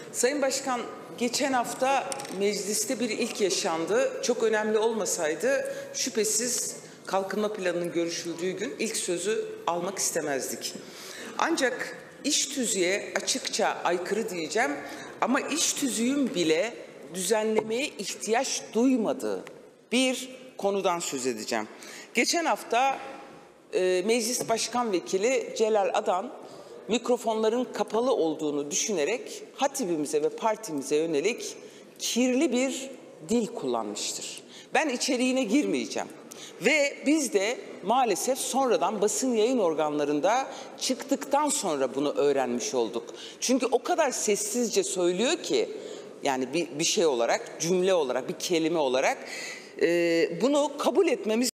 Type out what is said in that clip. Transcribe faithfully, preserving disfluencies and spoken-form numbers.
Sayın Başkan, geçen hafta mecliste bir ilk yaşandı. Çok önemli olmasaydı şüphesiz kalkınma planının görüşüldüğü gün ilk sözü almak istemezdik. Ancak iş tüzüğe açıkça aykırı diyeceğim ama iş tüzüğün bile düzenlemeye ihtiyaç duymadığı bir konudan söz edeceğim. Geçen hafta e, Meclis Başkan Vekili Celal Adan mikrofonların kapalı olduğunu düşünerek hatibimize ve partimize yönelik kirli bir dil kullanmıştır. Ben içeriğine girmeyeceğim. Ve biz de maalesef sonradan basın yayın organlarında çıktıktan sonra bunu öğrenmiş olduk. Çünkü o kadar sessizce söylüyor ki, yani bir, bir şey olarak, cümle olarak, bir kelime olarak e, bunu kabul etmemiz